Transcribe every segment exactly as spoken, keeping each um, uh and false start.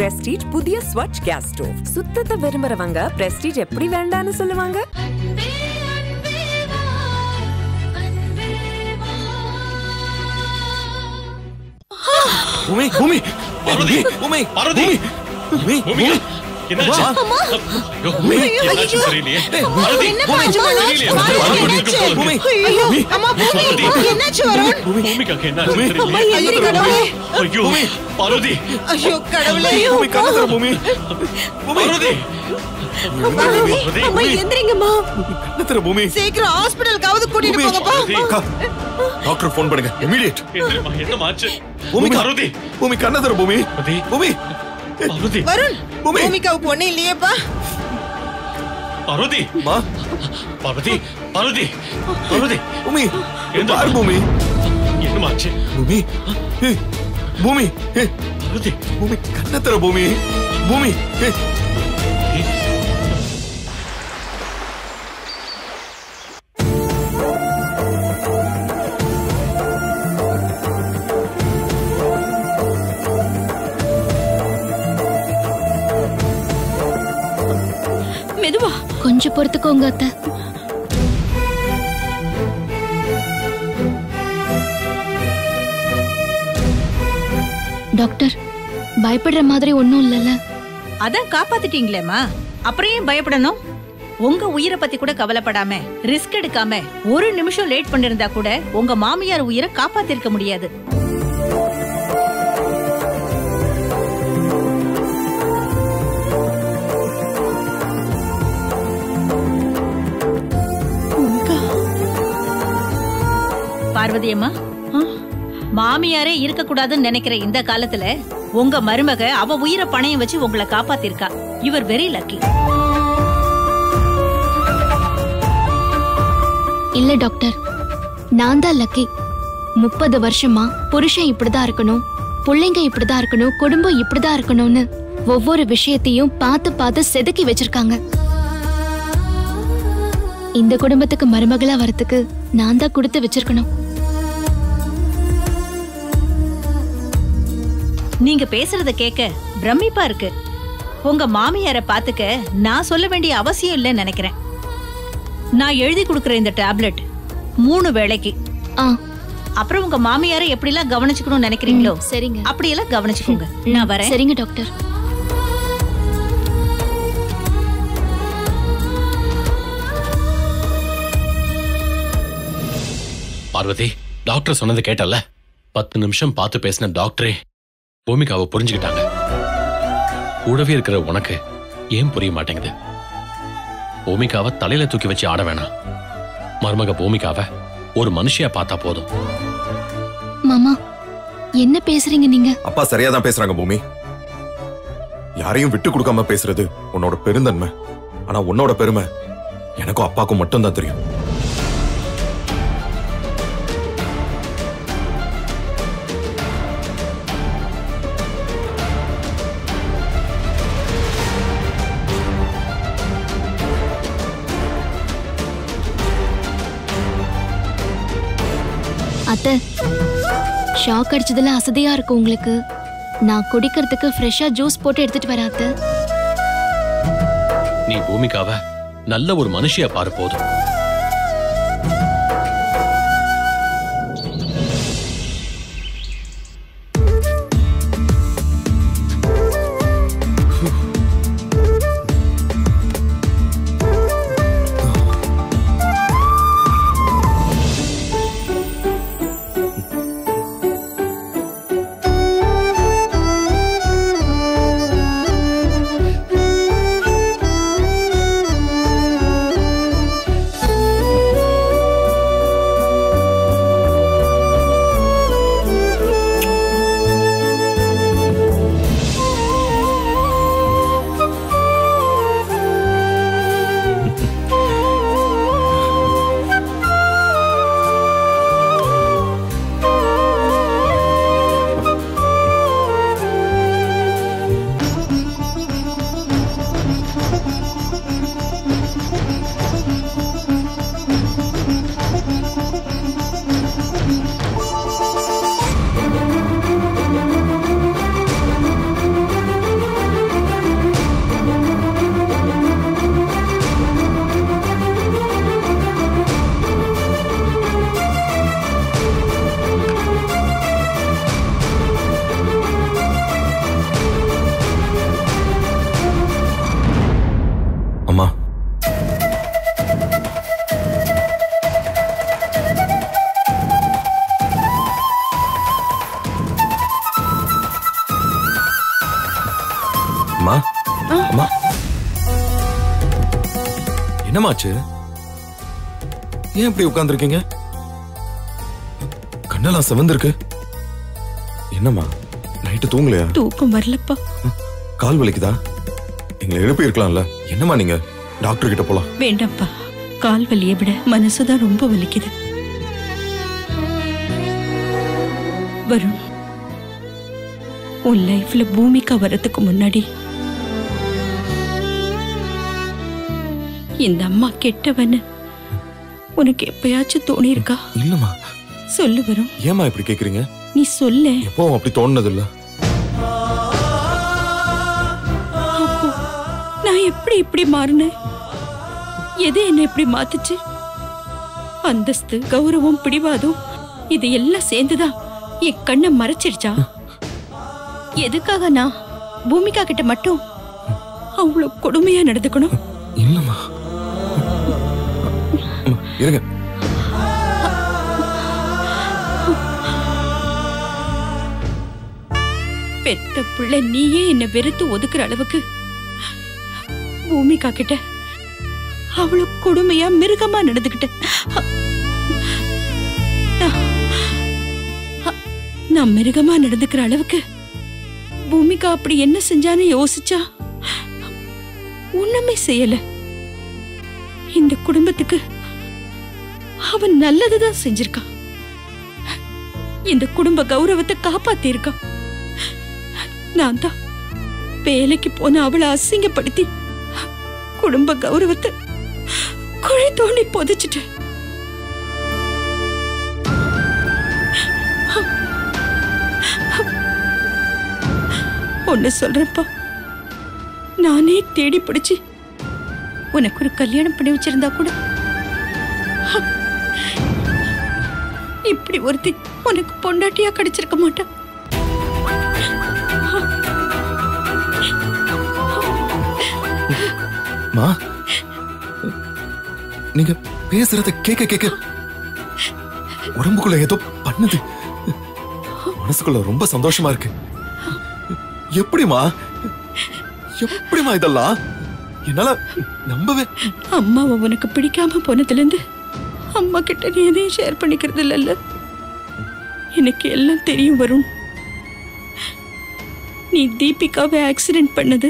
Prestige புதிய ஸ்வட்ச் case stove. சுத்தத்தை விரும்புறவங்க prestige எப்படி வேண்டான்னு சொல்லுவாங்க? பூமி பூமி பார்வதி பூமி பார்வதி பூமி பூமி என்னாச்சு அம்மா ஐயோ பூமி என்னாச்சு தெரியலையே பார்வதி பூமி ஐயோ அம்மா பூமி என்னாச்சு வருண் பூமி கக்க என்னாச்சு தெரியலையே அம்மா எந்திரி கடவுளே ஐயோ பார்வதி ஐயோ கடவுளே பூமி கண்ணதர பூமி பார்வதி அம்மா எந்திரிங்கம்மா கண்ணதர பூமி சீக்கிரம் ஹாஸ்பிடலுக்கு கூட்டிட்டு போங்கப்பா டாக்டர் ஃபோன் பண்ணுங்க இமிடியேட் எந்திரிமா என்ன மாச்சு பூமி பார்வதி பூமி கண்ணதர பூமி பூமி பார்வதி வருண் பூமிகாவுக்கு ஒண்ணு இல்லையேப்பா பார்வதி மா பார்வதி பார்வதி பார்வதி பூமி என்ன பூமி என்ன மாச்சு பூமி பூமி பார்வதி பூமி கண்ணதர பூமி பூமி கொஞ்சம் பொறுத்துக்கோங்க அத்தை. டாக்டர் பயப்படுற மாதிரி ஒண்ணும் இல்லல்ல? அதான் காப்பாத்திட்டீங்களேம்மா, அப்புறம் ஏன் பயப்படணும்? உங்க உயிரை பத்தி கூட கவலைப்படாம ரிஸ்க் எடுக்காம ஒரு நிமிஷம் லேட் பண்ணிருந்தா கூட உங்க மாமியார் உயிரை காப்பாத்திருக்க முடியாது. பார்வதி அம்மா, மாமியாரே இருக்க கூடாதுன்னு நினைக்கிற இந்த காலத்துல உங்க மருமக அவ உயிரை பணையம் வச்சு உங்களை காப்பாத்திருக்கா. இவர் வெரி லக்கி. இல்ல டாக்டர், நான் தான் லக்கி. முப்பது வருஷமா புருஷன் இப்படிதான் இருக்கணும், பிள்ளைங்க இப்படிதான் இருக்கணும், குடும்பம் இப்படிதான் இருக்கணும்னு ஒவ்வொரு விஷயத்தையும் பார்த்து பார்த்து செதுக்கி வச்சிருக்காங்க. இந்த குடும்பத்துக்கு மருமகளா வரத்துக்கு நான் தான் கொடுத்து வச்சிருக்கணும். நீங்க பேசுறத கேட்க பிரமிப்பா இருக்கு. உங்க மாமியார பாத்துக்க நான் சொல்ல வேண்டிய அவசியம் இல்லைன்னு நினைக்கிறேன். நான் எழுதி கொடுக்கிற இந்த டேப்லெட் மூணு வேளைக்கு. அப்புறம் உங்க மாமியாரை எப்படி எல்லாம் கவனிச்சுக்கணும்னு நினைக்கிறீங்களோ சரிங்க, அப்படியெல்லாம் கவனிச்சுக்கோங்க. நான் வரேன். சரிங்க டாக்டர். பார்வதி, டாக்டர் சொன்னது கேட்டல? பத்து நிமிஷம் பார்த்து பேசின டாக்டரே பூமிகாவை புரிஞ்சுக்கிட்டாங்க. கூடவே இருக்கிற உனக்கு ஏன் புரிய மாட்டேங்குது? பூமிகாவை தலையில தூக்கி வச்சு ஆட வேணாம். மருமக பூமிகாவை ஒரு மனுஷியா பார்த்தா போதும். மாமா என்ன பேசுறீங்க நீங்க? அப்பா சரியாதான் பேசுறாங்க பூமி. யாரையும் விட்டு கொடுக்காம பேசுறது உன்னோட பெருந்தன்மை. ஆனா உன்னோட பெருமை எனக்கும் அப்பாக்கும் மட்டும் தான் தெரியும். அத்தை, ஷாக் அடிச்சதுல அசதியா இருக்கு உங்களுக்கு. நான் குடிக்கிறதுக்கு ஃப்ரெஷ்ஷா ஜூஸ் போட்டு எடுத்துட்டு வரேன் அத்தை. நீ பூமிகாவை நல்ல ஒரு மனுஷியா பாரு போதும். அம்மா அம்மா என்னமாச்சு? ஏன் இப்படி உட்கார்ந்துருக்கீங்க? கண்ணெல்லாம் சிவந்திருக்கு. என்னம்மா நைட்டு தூங்கலையா? தூக்கம் வரலப்பா. கால் வலிக்குதா? எங்களை எழுப்பி இருக்கலாம்ல. என்னம்மா நீங்க டாக்டர் கிட்ட போலாம். வேண்டாம்ப்பா, கால் வலியை விட மனசுதான் ரொம்ப வலிக்குது. வருண், உன் லைஃப்ல பூமிகா வரதுக்கு முன்னாடி இந்த அம்மா கெட்டவன்னு உனக்கு எப்பயாச்சும் தோணி இருக்கா? இல்லம்மா. சொல்லு வருண். ஏமா இப்படி கேக்குறீங்க? நீ சொல்ல. எப்பவும் அப்படி தோணுனது இல்ல. நான் எப்படி இப்படி மாறினேன்? எது என்ன இப்படி மாத்துச்சு? அந்தஸ்து, கௌரவம், பிடிவாதம் இது எல்லாம் சேர்ந்துதான் என் கண்ணை மறைச்சிருச்சா? எதுக்காக நான் பூமிகா கிட்ட மட்டும் அவ்வளவு கொடுமையா நடந்துக்கணும்? இல்லம்மா. இருங்க. பெத்த பிள்ளை நீயே என்ன வெறுத்து ஒதுக்குற அளவுக்கு பூமிகா கிட்ட அவ்வளவு கொடுமையா மிருகமா நடந்துகிட்ட. நான் மிருகமா நடந்துக்கிற அளவுக்கு பூமிகா அப்படி என்ன செஞ்சான்னு யோசிச்சா ஒண்ணுமே செய்யல. இந்த குடும்பத்துக்கு அவன் நல்லதுதான் செஞ்சிருக்கான். இந்த குடும்ப கௌரவத்தை காப்பாத்தி இருக்கான். நான் தான் வேலைக்கு போன அவளை அசிங்கப்படுத்தி குடும்ப கௌரவத்தை குழி தோண்டி புதைச்சிட்டேன். ஒன்னு சொல்றப்பா, நானே தேடி பிடிச்சு உனக்கு ஒரு கல்யாணம் பண்ணி வச்சிருந்தா கூட இப்படி ஒருத்தி உனக்கு பொண்டாட்டியா கிடைச்சிருக்க மாட்டா. மா, நீங்க பேசுறத கேட்க கேட்க உடம்புக்குள்ள ஏதோ பண்ணுது. மனசுக்குள்ள ரொம்ப சந்தோஷமா இருக்கு. எப்படிமா எப்படிமா இதெல்லாம் என்னால நம்பவே. அம்மாவை உனக்கு பிடிக்காம போனதுல இருந்து அம்மா கிட்ட நீ எதையும் ஷேர் பண்ணிக்கிறது இல்ல. எனக்கு எல்லாம் தெரியும் வரும். நீ தீபிகாவை ஆக்சிடென்ட் பண்ணது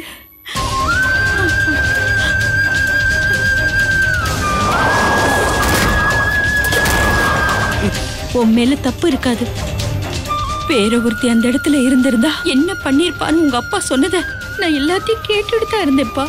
உன் மேல தப்பு இருக்காது. வேற ஒருத்தி அந்த இடத்துல இருந்திருந்தா என்ன பண்ணிருப்பான்னு உங்க அப்பா சொன்னத நான் எல்லாத்தையும் கேட்டுட்டு தான் இருந்தேன்ப்பா.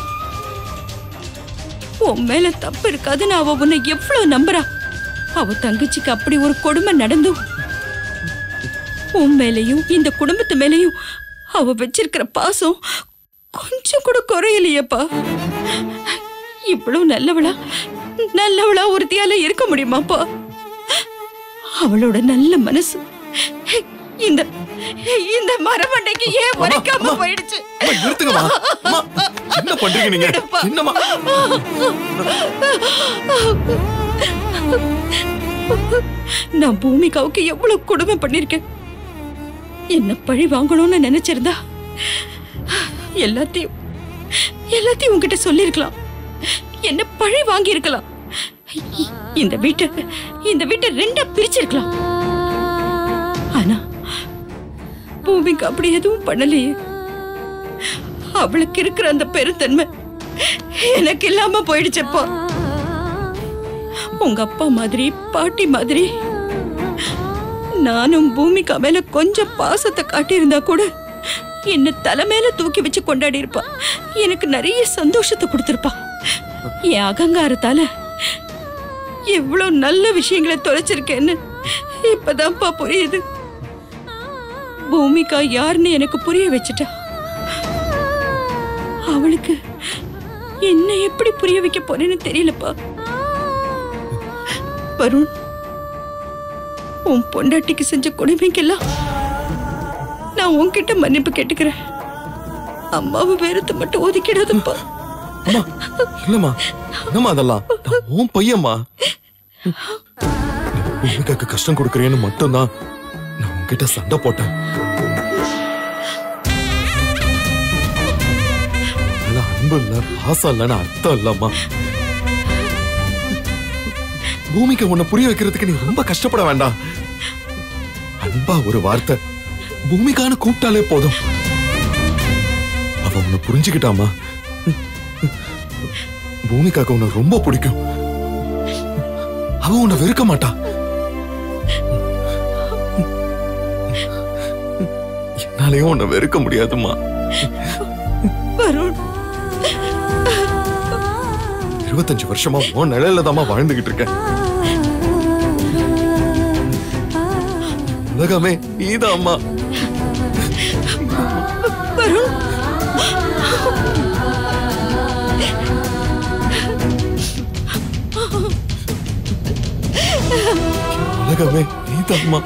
உன் மேல தப்பு இருக்காதுன்னு அவ உன்னை எவ்வளவு நம்புறா. அவ தங்கச்சிக்கு அப்படி ஒரு கொடுமை நடந்தும் உன் மேலையும் இந்த குடும்பத்து மேலையும் அவ வச்சிருக்கிற பாசம் கொஞ்சம் கூட குறையலையப்பா. இவ்வளவு நல்லவளா நல்லவளா ஒருத்தியால இருக்க முடியுமாப்பா? அவளோட நல்ல மனசு இந்த இந்த மரமண்டைக்கு ஏன் உரைக்காம போயிடுச்சு? நிறுத்துங்கம்மா. என்ன பண்றீங்க நீங்க? என்னம்மா? நான் பூமிகாவுக்கு எவ்வளவு கொடுமை பண்ணிருக்கேன். என்ன பழி வாங்கணும்னு நினைச்சிருந்தா எல்லாத்தையும் எல்லாத்தையும் உன்கிட்ட சொல்லிருக்கலாம். என்ன பழி வாங்கி இருக்கலாம். இந்த வீட்டை இந்த வீட்டை ரெண்டா பிரிச்சிருக்கலாம். ஆனா பூமிக்கு அப்படி எதுவும் பண்ணலையே. அவளுக்கு இருக்கிற அந்த பெருத்தன்மை எனக்கு இல்லாம போயிடுச்சப்பா. உங்க அப்பா மாதிரி பாட்டி மாதிரி நானும் பூமிகா மேல கொஞ்சம் பாசத்தை காட்டியிருந்தா கூட என்ன தலை மேல தூக்கி வச்சு கொண்டாடி இருப்பா. எனக்கு நிறைய சந்தோஷத்தை கொடுத்திருப்பா. என் அகங்காரத்தால எவ்வளவு நல்ல விஷயங்களை தொலைச்சிருக்கேன்னு இப்பதான்ப்பா புரியுது. பூமிகா யாருன்னு எனக்கு புரிய வச்சுட்டா. அவளுக்கு என்ன எப்படி புரிய வைக்க போறேன்னு தெரியலப்பா. வருண், உன் பொண்டாட்டிக்கு செஞ்ச கொடுமைக்கெல்லாம் நான் உன்கிட்ட மன்னிப்பு கேட்டுக்கிறேன். அம்மாவை வெறுத்து மட்டும் ஒதுக்கிடாதப்பா. இல்லம்மா, என்னம்மா அதெல்லாம்? உன் பையம்மா. பூமிகாக்கு கஷ்டம் கொடுக்கறேன்னு மட்டும்தான் நான் உன்கிட்ட சண்டை போட்டேன். அன்பு இல்ல பாசம் இல்லன்னு அர்த்தம் இல்லம்மா. பூமிக்கு உன்னை புரிய வைக்கிறதுக்கு நீ ரொம்ப கஷ்டப்பட வேண்டாம். அன்பா ஒரு வார்த்தை பூமிக்கான கூப்பிட்டாலே போதும். அவ உன்னை புரிஞ்சுக்கிட்டாமா. பூமிக்காக உன்னை ரொம்ப பிடிக்கும். அவ உன்னை வெறுக்க மாட்டா. என்னாலையும் உன்னை வெறுக்க முடியாதுமா. இருபத்தஞ்சு வருஷமா உன் நிலையில தாமா வாழ்ந்துகிட்டு இருக்கேன். உலகமே நீதான் அம்மா. உலகமே நீதான் அம்மா.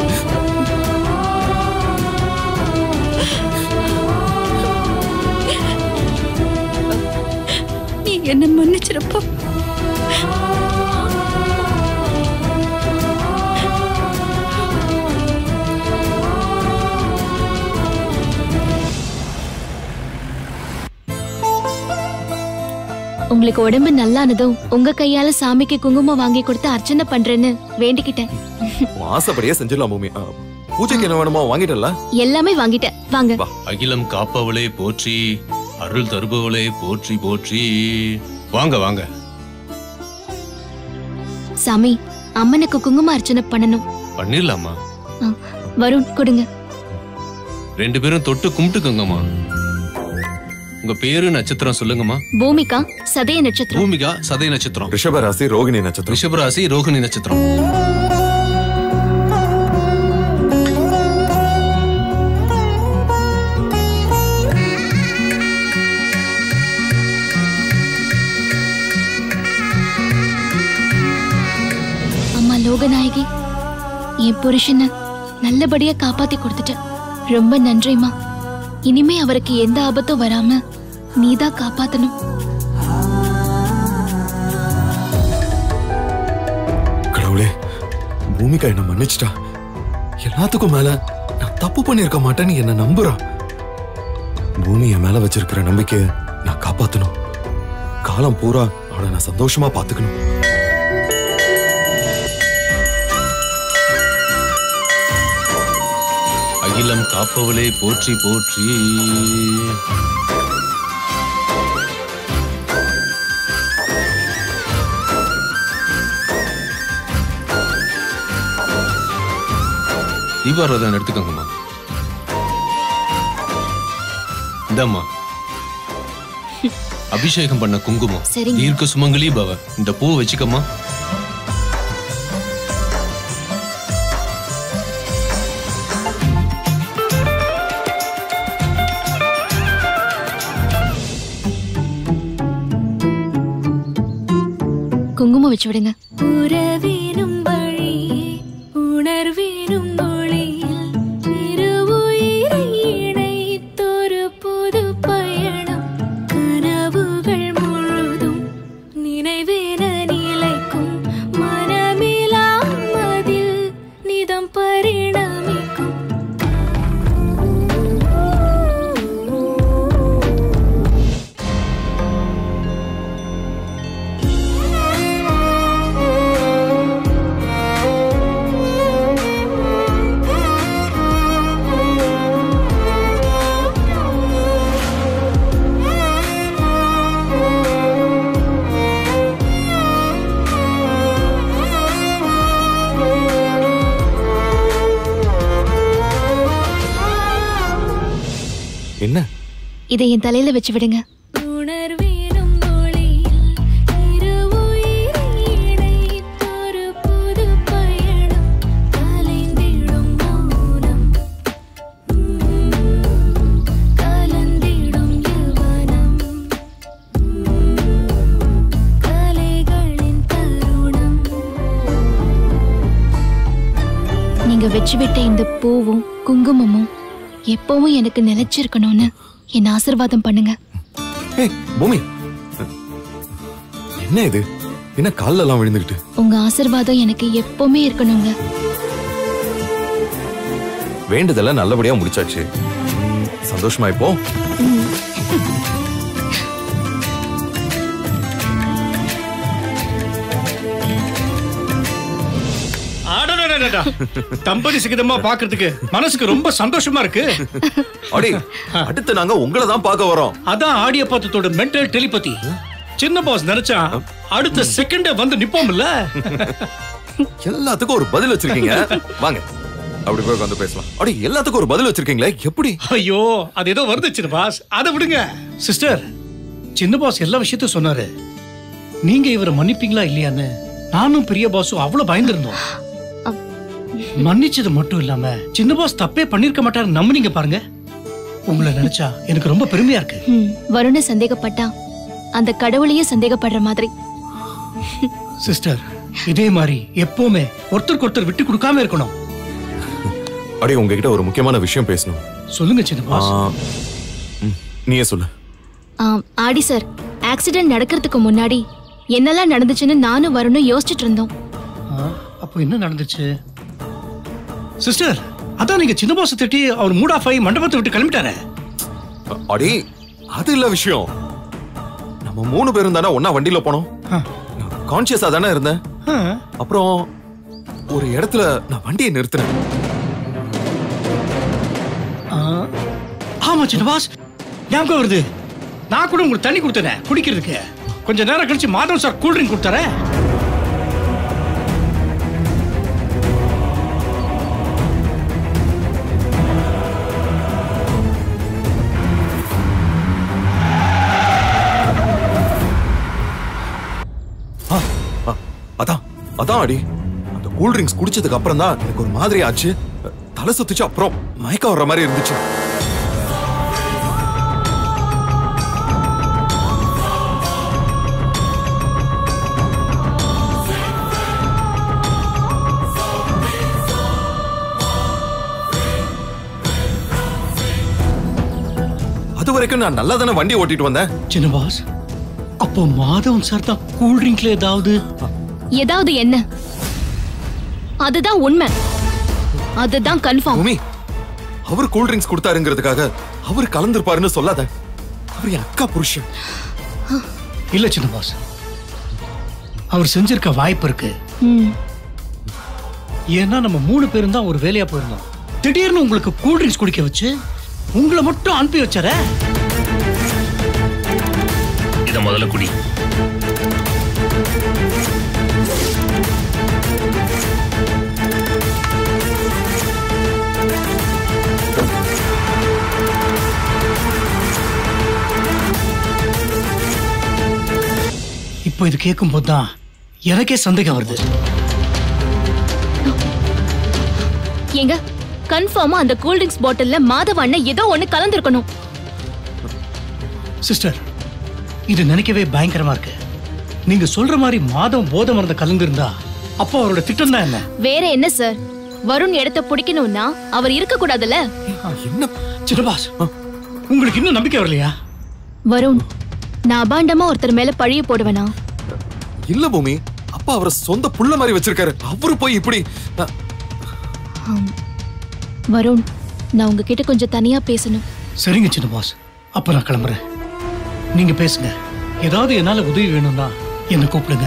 நீ என்ன மன்னிச்சிருப்பா. உங்களுக்கு உடம்பு நல்லானதும் உங்க கையால சாமிக்கு குங்குமம் வாங்கி கொடுத்து அர்ச்சனை பண்றேன்னு வேண்டிக்கிட்டேன். ஆசைப்படியே செஞ்சிடலாம் பூமி. பூஜைக்கு என்ன வேணுமோ வாங்கிட்டல? எல்லாமே வாங்கிட்டேன். வாங்க. அகிலம் காப்பவளே போற்றி, அருள் தருபவளே போற்றி போற்றி. வாங்க வாங்க. சாமி, அம்மனுக்கு குங்கும அர்ச்சனை பண்ணணும். பண்ணிடலாமா? வருண் கொடுங்க. ரெண்டு பேரும் தொட்டு கும்பிட்டுக்கோங்கம்மா. உங்க பேரு நட்சத்திரம் சொல்லுங்கம்மா. பூமிகா சதய நட்சத்திரம். பூமிகா சதய நட்சத்திரம். ரிஷப ராசி ரோகிணி நட்சத்திரம். ரிஷப ராசி ரோகிணி நட்சத்திரம். அம்மா லோகநாயகி, என் புருஷனை நல்லபடியா காப்பாத்தி கொடுத்துட்ட. ரொம்ப நன்றிமா. இனிமே அவருக்கு எந்த ஆபத்தும் வராம நீதான் காப்பாத்தணும். கடவுளே, பூமிகா என்ன மன்னிச்சிட்டா. எல்லாத்துக்கும் மேல நான் தப்பு பண்ணிருக்க மாட்டேன்னு என்ன நம்புறா. பூமி என் மேல வச்சிருக்கிற நம்பிக்கைய நான் காப்பாத்தணும். காலம் பூரா அவளை நான் சந்தோஷமா பாத்துக்கணும். அகிலம் காப்பவளே போற்றி போற்றி. தீபாராதனை எடுத்துக்கோங்கம்மா. இந்தம்மா அபிஷேகம் பண்ண குங்குமம். தீர்க்க சுமங்கலி பவ. இந்த பூ வச்சுக்கம்மா. குங்குமம் வச்சு விடுங்க. உறவினும் வழியே உணர்வினும் மொழியில் இருவுயிரை இணைத்தொரு புது பயணம். கனவுகள் முழுதும் நினைவேன நிலைக்கும். மனமிலாம் அதில் நிதம் பரிணமிக்கும். என்ன? இதை என் தலையில வச்சு விடுங்க. உணர்வினும் மொழியில் இருவுயிரை இணைத்தொரு புது பயணம். கலைந்திடும் மௌனம், கலந்திடும் யவனம். கலைகளின் தருணம். நீங்க வச்சு விட்ட இந்த பூவும் குங்குமமும் எப்பவும் எனக்கு நிலைச்சிருக்கணும்னு என்ன ஆசீர்வாதம் பண்ணுங்க. ஏய் பூமி, என்ன இது? என்ன கால்ல எல்லாம் விழுந்துகிட்டு? உங்க ஆசீர்வாதம் எனக்கு எப்பவுமே இருக்கணுங்க. வேண்டுதல நல்லபடியா முடிச்சாச்சு. சந்தோஷமா இப்போ? அடடடா. தம்பதி சிகிதமா பாக்குறதுக்கு மனசுக்கு ரொம்ப சந்தோஷமா இருக்கு. அடி அடுத்து நாங்க உங்களை தான் பார்க்க வரோம். அதான் ஆடியப்பாத்தத்தோட மென்டல் டெலிபதி. சின்ன பாஸ் நினைச்சா அடுத்த செகண்டே வந்து நிப்போம்ல. எல்லாத்துக்கும் ஒரு பதில் வச்சிருக்கீங்க. வாங்க அப்படி போய் வந்து பேசலாம். அடி எல்லாத்துக்கும் ஒரு பதில் வச்சிருக்கீங்களே எப்படி? ஐயோ அது ஏதோ வருது சின்ன பாஸ், அதை விடுங்க. சிஸ்டர், சின்ன பாஸ் எல்லா விஷயத்தையும் சொன்னாரு. நீங்க இவரை மன்னிப்பீங்களா இல்லையான்னு நானும் பெரிய பாஸும் அவ்வளவு பயந்துருந்தோம். மன்னிச்சது மட்டும் இல்லாம சின்ன பாஸ் தப்பே பண்ணிருக்க மாட்டாரு நம்புனீங்க பாருங்க. உங்களை நினைச்சா எனக்கு ரொம்ப பெருமையா இருக்கு. வருண சந்தேகப்பட்டா அந்த கடவுளையே சந்தேகப்படுற மாதிரி. சிஸ்டர், இதே மாதிரி எப்பவுமே ஒருத்தருக்கு ஒருத்தர் விட்டு கொடுக்காம இருக்கணும். அடி உங்ககிட்ட ஒரு முக்கியமான விஷயம் பேசணும். சொல்லுங்க சின்ன பாஸ். நீயே சொல்லு. ஆடி சார், ஆக்சிடென்ட் நடக்கிறதுக்கு முன்னாடி என்னெல்லாம் நடந்துச்சுன்னு நானும் வருணும் யோசிச்சுட்டு இருந்தோம். அப்போ என்ன நடந்துச்சு? சிஸ்டர், அதான் நீங்க சின்ன பாஸ் திட்டி அவர் மூட் ஆஃப் ஆகி மண்டபத்தை விட்டு கிளம்பிட்டாரு. அடி அது இல்ல விஷயம். நம்ம மூணு பேரும் தானே ஒன்னா வண்டியில போனோம். கான்சியஸா தானே இருந்தேன். அப்புறம் ஒரு இடத்துல நான் வண்டியை நிறுத்தினேன். ஆமா சின்ன பாஸ், ஞாபகம் வருது. நான் கூட உங்களுக்கு தண்ணி கொடுத்தேன் குடிக்கிறதுக்கு. கொஞ்ச நேரம் கழிச்சு மாதவன் சார் கூல் ட்ரிங்க் கொடுத்தாரு. அதான் அதான் அடி அந்த கூல் ட்ரிங்க்ஸ் குடிச்சதுக்கு அப்புறம் தான் எனக்கு ஒரு மாதிரி ஆச்சு. தலை சுத்திச்சு, அப்புறம் மயக்கம் வர்ற மாதிரி இருந்துச்சு. அது வரைக்கும் நான் நல்லா தானே வண்டி ஓட்டிட்டு வந்தேன். சின்ன பாஸ், அப்போ மாதவன் சார் தான் கூல் ட்ரிங்க்ல ஏதாவது ஏதாவது என்ன? அதுதான் உண்மை, அதுதான் கன்ஃபார்ம். பூமி, அவர் கூல் ட்ரிங்க்ஸ் கொடுத்தாருங்கிறதுக்காக அவர் கலந்துருப்பாருன்னு சொல்லாத. அவர் என் அக்கா புருஷன். இல்ல சின்ன பாஸ், அவர் செஞ்சிருக்க வாய்ப்பு இருக்கு. ஏன்னா நம்ம மூணு பேரும் தான் ஒரு வேலையா போயிருந்தோம். திடீர்னு உங்களுக்கு கூல் ட்ரிங்க்ஸ் குடிக்க வச்சு உங்களை மட்டும் அனுப்பி வச்சார. இத முதல்ல குடி. இப்போ இது கேட்கும் போதுதான் எனக்கே சந்தேகம் வருது. ஏங்க, கன்ஃபார்மா அந்த கூல் ட்ரிங்க்ஸ் பாட்டில்ல மாதவ அண்ணன் ஏதோ ஒண்ணு கலந்துருக்கணும். சிஸ்டர், இது நினைக்கவே பயங்கரமா இருக்கு. நீங்க சொல்ற மாதிரி மாதவம் போதை மருந்த கலந்திருந்தா அப்போ அவரோட திட்டம் தான் என்ன? வேற என்ன சார், வருண் இடத்தை பிடிக்கணும்னா அவர் இருக்க கூடாதுல்ல. என்ன சின்ன பாஸ், உங்களுக்கு இன்னும் நம்பிக்கை வரலையா? வருண், நான் அபாண்டமா ஒருத்தர் மேல பழிய போடுவேனா? இல்ல பூமி, அப்பா அவரை சொந்த புள்ள மாதிரி வச்சிருக்காரு. அவரு போய் இப்படி. வருண், நான் உங்ககிட்ட கொஞ்சம் தனியா பேசணும். சரிங்க சின்ன பாஸ், அப்ப நான் கிளம்புறேன். நீங்க பேசுங்க. ஏதாவது என்னால உதவி வேணும்னா என்ன கூப்பிடுங்க.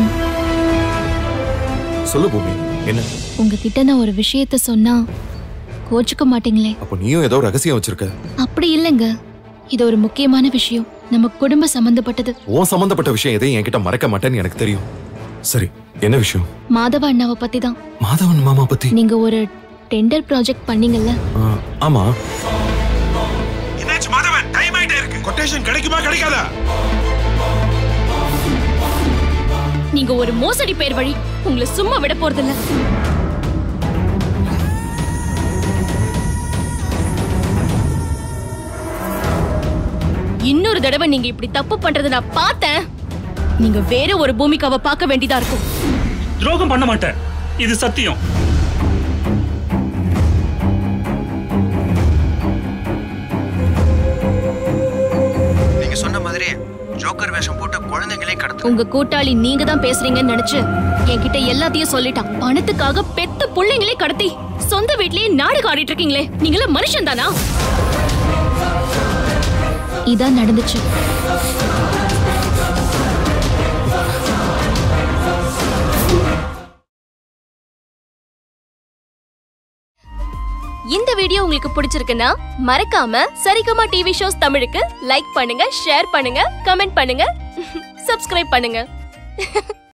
சொல்லு பூமி, என்ன? உங்ககிட்ட நான் ஒரு விஷயத்த சொன்னா கோச்சுக்க மாட்டீங்களே? அப்ப நீயும் ஏதோ ரகசியம் வச்சிருக்க? அப்படி இல்லைங்க, இது ஒரு முக்கியமான விஷயம், நம்ம குடும்ப சம்பந்தப்பட்டது. உன் சம்பந்தப்பட்ட விஷயம் எதையும் என்கிட்ட மறைக்க மாட்டேன்னு எனக்கு தெரியும். சரி, என்ன விஷயம்? மாதவ அண்ணாவை பத்தி தான். மாதவன் மாமா பத்தி? நீங்க ஒரு டெண்டர் ப்ராஜெக்ட் பண்ணீங்கல்ல? ஆமா. என்னாச்சு மாதவன்? டைம் ஆயிட்டே இருக்கு. கொட்டேஷன் கிடைக்குமா கிடைக்காதா? நீங்க ஒரு மோசடி பேர் வழி, உங்களை சும்மா விட போறதில்ல. இன்னொரு தடவை நீங்க இப்படி தப்பு பண்றதை நான் பார்த்தேன், நீங்க வேற ஒரு பூமிகாவை பார்க்க வேண்டியதா இருக்கும். துரோகம் பண்ண மாட்டேன், இது சத்தியம். நீங்க சொன்ன மாதிரி ஜோக்கர் வேஷம் போட்டு குழந்தைகளே கடத்து. உங்க கூட்டாளி நீங்க தான் பேசுறீங்கன்னு நினைச்சு என்கிட்ட எல்லாத்தையும் சொல்லிட்டான். பணத்துக்காக பெத்த புள்ளைங்களே கடத்தி சொந்த வீட்லயே நாடகம் ஆடிட்டு இருக்கீங்களே, நீங்கள மனுஷன் தானா? இதான் நடந்துச்சு. இந்த வீடியோ உங்களுக்கு பிடிச்சிருக்குன்னா மறக்காம சரிகமா டிவி ஷோஸ் தமிழுக்கு லைக் பண்ணுங்க, ஷேர் பண்ணுங்க, கமெண்ட் பண்ணுங்க, சப்ஸ்கிரைப் பண்ணுங்க.